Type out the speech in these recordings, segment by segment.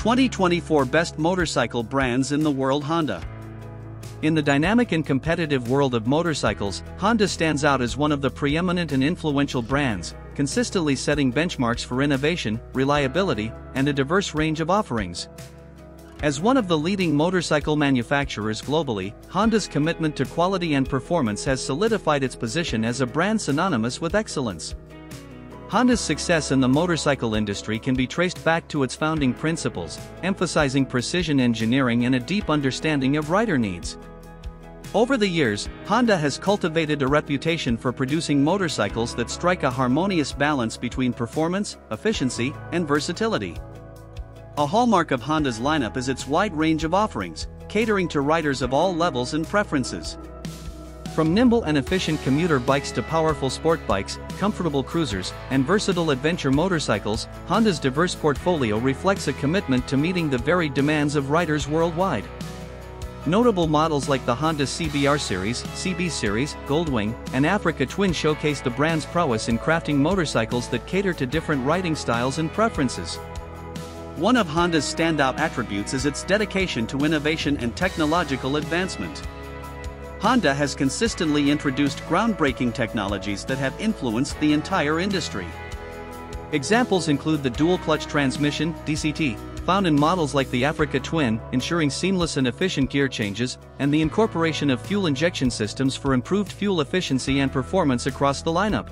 2024 Best Motorcycle Brands in the World. Honda. In the dynamic and competitive world of motorcycles, Honda stands out as one of the preeminent and influential brands, consistently setting benchmarks for innovation, reliability, and a diverse range of offerings. As one of the leading motorcycle manufacturers globally, Honda's commitment to quality and performance has solidified its position as a brand synonymous with excellence. Honda's success in the motorcycle industry can be traced back to its founding principles, emphasizing precision engineering and a deep understanding of rider needs. Over the years, Honda has cultivated a reputation for producing motorcycles that strike a harmonious balance between performance, efficiency, and versatility. A hallmark of Honda's lineup is its wide range of offerings, catering to riders of all levels and preferences. From nimble and efficient commuter bikes to powerful sport bikes, comfortable cruisers, and versatile adventure motorcycles, Honda's diverse portfolio reflects a commitment to meeting the varied demands of riders worldwide. Notable models like the Honda CBR Series, CB Series, Goldwing, and Africa Twin showcase the brand's prowess in crafting motorcycles that cater to different riding styles and preferences. One of Honda's standout attributes is its dedication to innovation and technological advancement. Honda has consistently introduced groundbreaking technologies that have influenced the entire industry. Examples include the dual-clutch transmission, DCT, found in models like the Africa Twin, ensuring seamless and efficient gear changes, and the incorporation of fuel injection systems for improved fuel efficiency and performance across the lineup.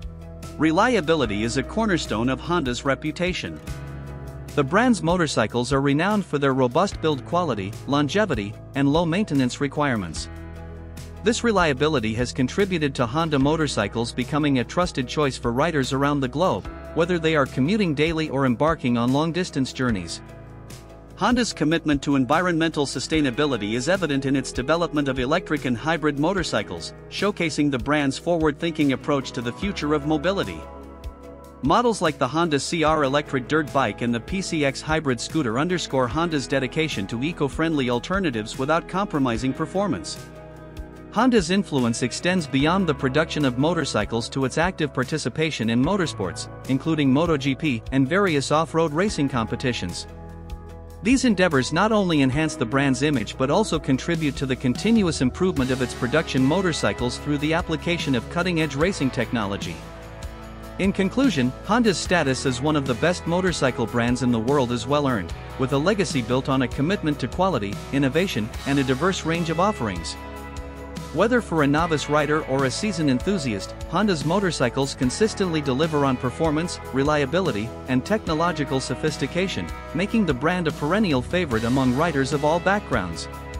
Reliability is a cornerstone of Honda's reputation. The brand's motorcycles are renowned for their robust build quality, longevity, and low maintenance requirements. This reliability has contributed to Honda motorcycles becoming a trusted choice for riders around the globe, whether they are commuting daily or embarking on long-distance journeys. Honda's commitment to environmental sustainability is evident in its development of electric and hybrid motorcycles, showcasing the brand's forward-thinking approach to the future of mobility. Models like the Honda CR electric dirt bike and the PCX hybrid scooter underscore Honda's dedication to eco-friendly alternatives without compromising performance. Honda's influence extends beyond the production of motorcycles to its active participation in motorsports, including MotoGP and various off-road racing competitions. These endeavors not only enhance the brand's image but also contribute to the continuous improvement of its production motorcycles through the application of cutting-edge racing technology. In conclusion, Honda's status as one of the best motorcycle brands in the world is well earned, with a legacy built on a commitment to quality, innovation, and a diverse range of offerings. Whether for a novice rider or a seasoned enthusiast, Honda's motorcycles consistently deliver on performance, reliability, and technological sophistication, making the brand a perennial favorite among riders of all backgrounds.